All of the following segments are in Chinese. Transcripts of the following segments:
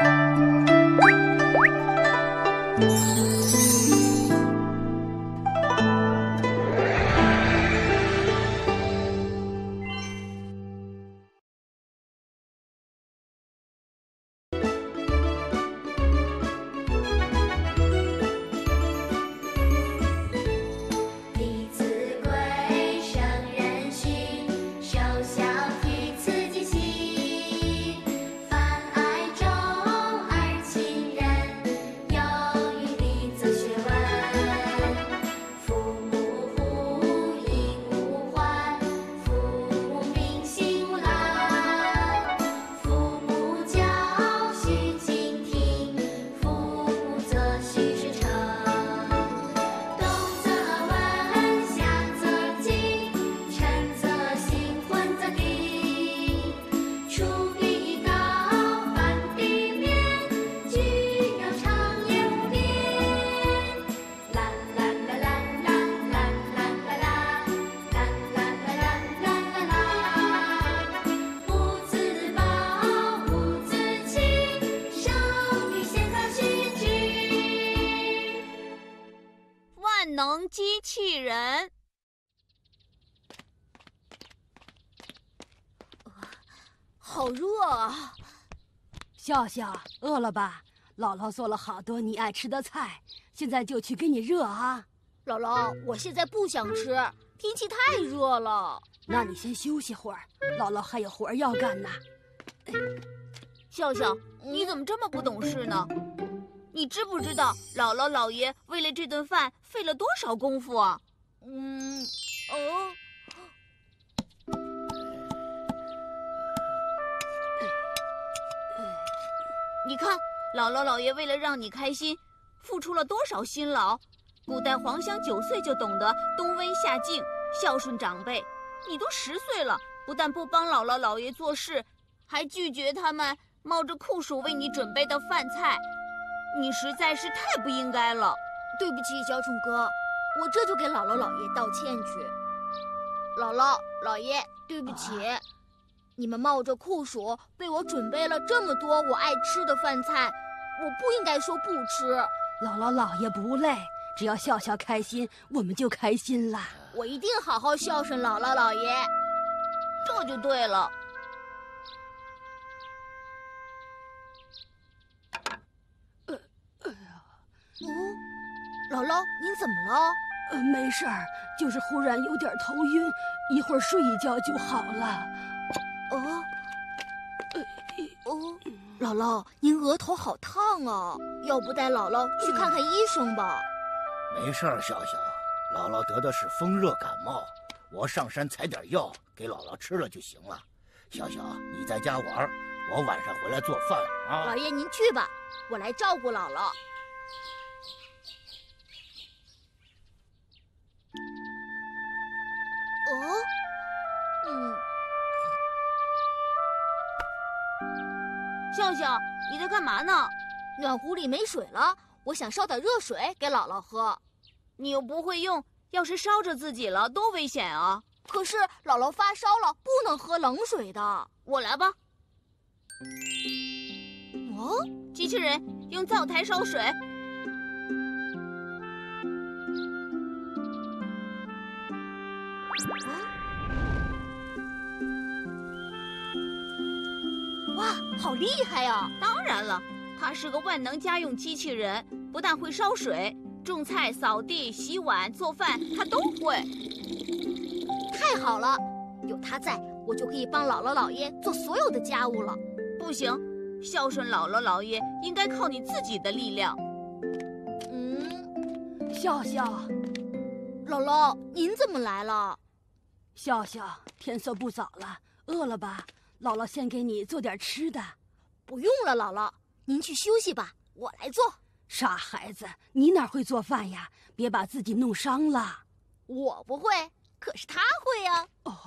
万能机器人。 好热啊！ 笑笑，饿了吧？姥姥做了好多你爱吃的菜，现在就去给你热啊。 姥姥，我现在不想吃，天气太热了。 那你先休息会儿，姥姥还有活要干呢。 笑笑，你怎么这么不懂事呢？你知不知道姥姥姥爷为了这顿饭费了多少功夫啊？你看，姥姥姥爷为了让你开心，付出了多少辛劳。古代黄香9岁就懂得冬威夏敬，孝顺长辈。你都10岁了，不但不帮姥姥姥爷做事，还拒绝他们冒着酷暑为你准备的饭菜，你实在是太不应该了。 对不起，小宠哥，我这就给姥姥姥爷道歉去。姥姥姥爷，对不起，你们冒着酷暑为我准备了这么多我爱吃的饭菜，我不应该说不吃。 姥姥姥爷不累，只要笑笑开心，我们就开心了。 我一定好好孝顺姥姥姥爷。 这就对了。 姥姥，您怎么了？ 没事儿，就是忽然有点头晕，一会儿睡一觉就好了。 姥姥，您额头好烫啊，要不带姥姥去看看医生吧？ 没事儿，笑笑，姥姥得的是风热感冒，我上山采点药给姥姥吃了就行了。笑笑，你在家玩，我晚上回来做饭啊。 老爷您去吧，我来照顾姥姥。 笑笑，你在干嘛呢？ 暖壶里没水了，我想烧点热水给姥姥喝。 你又不会用，要是烧着自己了，多危险啊！ 可是姥姥发烧了，不能喝冷水的。 我来吧。机器人用灶台烧水。 哇，好厉害呀！ 当然了，它是个万能家用机器人，不但会烧水，种菜、扫地、洗碗、做饭，它都会。 太好了，有它在，我就可以帮姥姥姥爷做所有的家务了。 不行，孝顺姥姥姥爷应该靠你自己的力量。 笑笑， 姥姥，您怎么来了？ 笑笑，天色不早了，饿了吧？姥姥先给你做点吃的。 不用了，姥姥，您去休息吧，我来做。 傻孩子，你哪会做饭呀？别把自己弄伤了。 我不会，可是他会呀。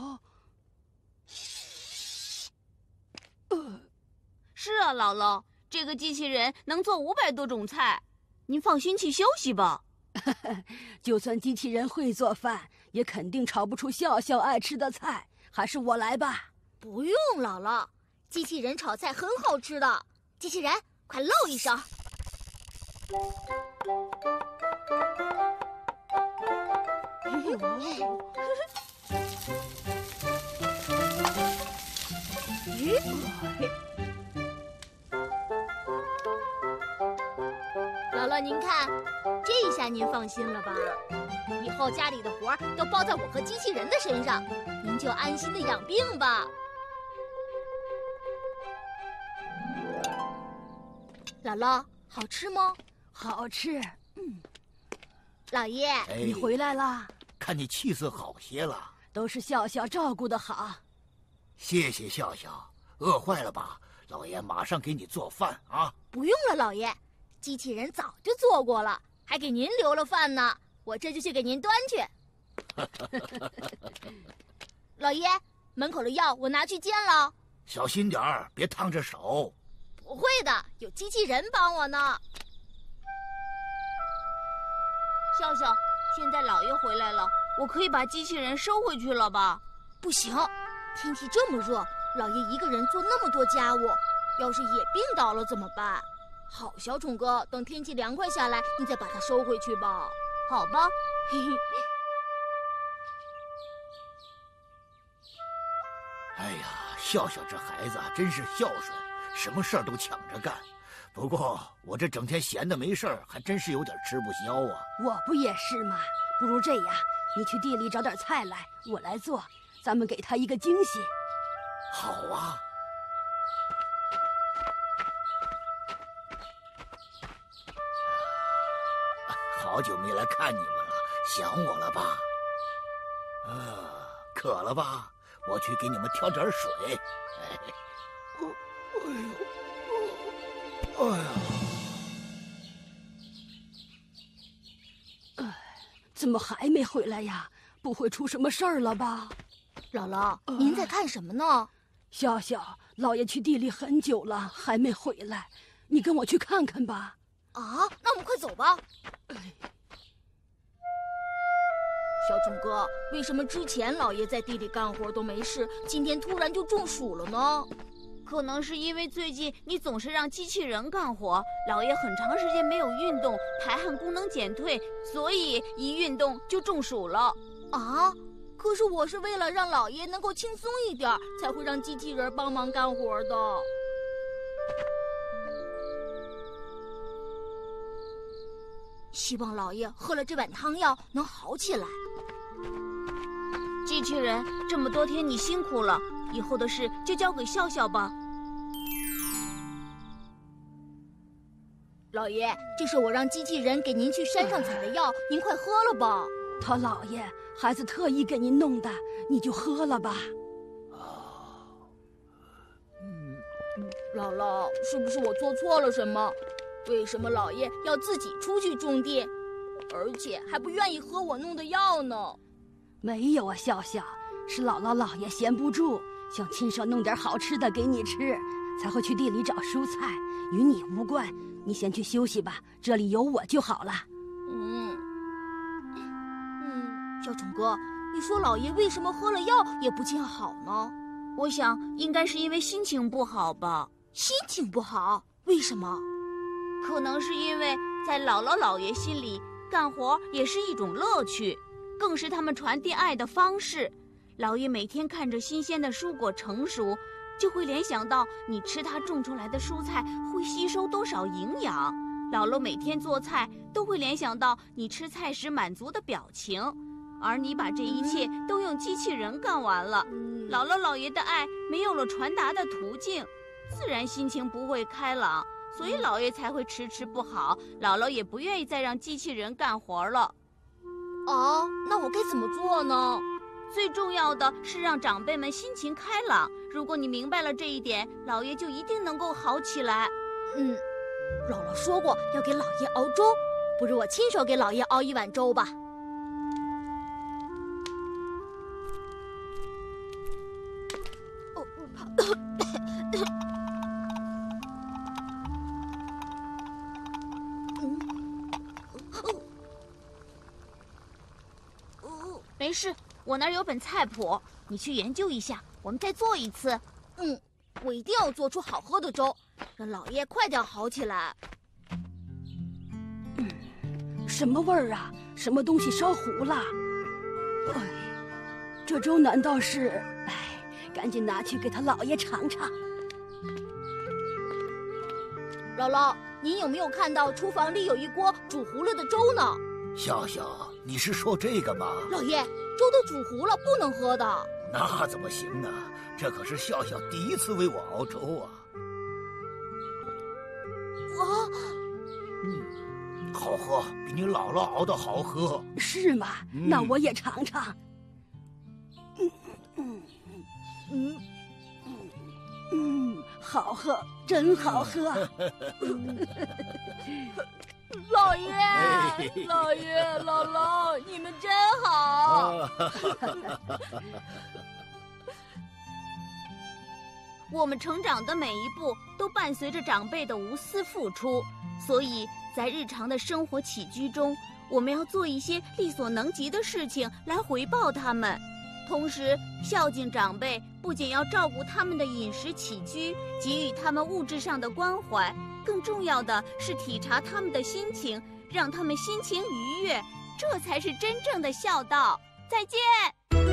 是啊，姥姥，这个机器人能做500多种菜，您放心去休息吧。 就算机器人会做饭，也肯定炒不出笑笑爱吃的菜，还是我来吧。 不用，姥姥，机器人炒菜很好吃的。机器人， 快露一手。姥姥，您看，这一下您放心了吧？以后家里的活儿都包在我和机器人的身上，您就安心的养病吧。姥姥，好吃吗？ 好吃。 老爷， 你回来啦？ 看你气色好些了。 都是笑笑照顾得好。 谢谢笑笑。饿坏了吧？老爷马上给你做饭啊。 不用了，老爷，机器人早就做过了，还给您留了饭呢。我这就去给您端去。老爷，门口的药我拿去煎了。 小心点儿，别烫着手。 不会的，有机器人帮我呢。 笑笑，现在老爷回来了，我可以把机器人收回去了吧？ 不行，天气这么热，老爷一个人做那么多家务，要是也病倒了怎么办？好，小宠哥，等天气凉快下来，你再把它收回去吧。 好吧。 嘿嘿。 哎呀，笑笑这孩子啊，真是孝顺，什么事儿都抢着干。不过我这整天闲的没事儿，还真是有点吃不消啊。 我不也是吗？不如这样，你去地里找点菜来，我来做，咱们给他一个惊喜。 好啊。好久没来看你们了，想我了吧？渴了吧？我去给你们挑点水。哎呀！ 怎么还没回来呀？不会出什么事儿了吧？ 姥姥，您在看什么呢？ 笑笑，老爷去地里很久了，还没回来，你跟我去看看吧。 啊，那我们快走吧。小宠哥，为什么之前老爷在地里干活都没事，今天突然就中暑了呢？ 可能是因为最近你总是让机器人干活，老爷很长时间没有运动，排汗功能减退，所以一运动就中暑了。 啊！可是我是为了让老爷能够轻松一点，才会让机器人帮忙干活的。希望老爷喝了这碗汤药能好起来。 机器人，这么多天你辛苦了，以后的事就交给笑笑吧。 老爷，这是我让机器人给您去山上采的药，您快喝了吧。 他老爷，孩子特意给您弄的，你就喝了吧。 姥姥，是不是我做错了什么？为什么老爷要自己出去种地，而且还不愿意喝我弄的药呢？ 没有啊，笑笑，是姥姥姥爷闲不住，想亲手弄点好吃的给你吃，才会去地里找蔬菜，与你无关。你先去休息吧，这里有我就好了。 小宠哥，你说老爷为什么喝了药也不见好呢？ 我想应该是因为心情不好吧。 心情不好？为什么？ 可能是因为在姥姥姥爷心里，干活也是一种乐趣，更是他们传递爱的方式。老爷每天看着新鲜的蔬果成熟，就会联想到你吃他种出来的蔬菜会吸收多少营养。姥姥每天做菜都会联想到你吃菜时满足的表情，而你把这一切都用机器人干完了。姥姥姥爷的爱没有了传达的途径，自然心情不会开朗，所以老爷才会迟迟不好，姥姥也不愿意再让机器人干活了。 那我该怎么做呢？ 最重要的是让长辈们心情开朗。如果你明白了这一点，老爷就一定能够好起来。 姥姥说过要给老爷熬粥，不如我亲手给老爷熬一碗粥吧。 没事，我那儿有本菜谱，你去研究一下，我们再做一次。 我一定要做出好喝的粥。 让老爷快点好起来。 什么味儿啊？什么东西烧糊了？哎，这粥难道是……哎，赶紧拿去给他姥爷尝尝。 姥姥，您有没有看到厨房里有一锅煮糊了的粥呢？ 笑笑，你是说这个吗？ 老爷，粥都煮糊了，不能喝的。 那怎么行啊？这可是笑笑第一次为我熬粥啊！好喝，比你姥姥熬的好喝。 是吗？那我也尝尝。好喝，真好喝。 老爷，老爷，姥姥，你们真好。 我们成长的每一步都伴随着长辈的无私付出，所以在日常的生活起居中，我们要做一些力所能及的事情来回报他们。同时，孝敬长辈不仅要照顾他们的饮食起居，给予他们物质上的关怀，更重要的是体察他们的心情，让他们心情愉悦，这才是真正的孝道。再见。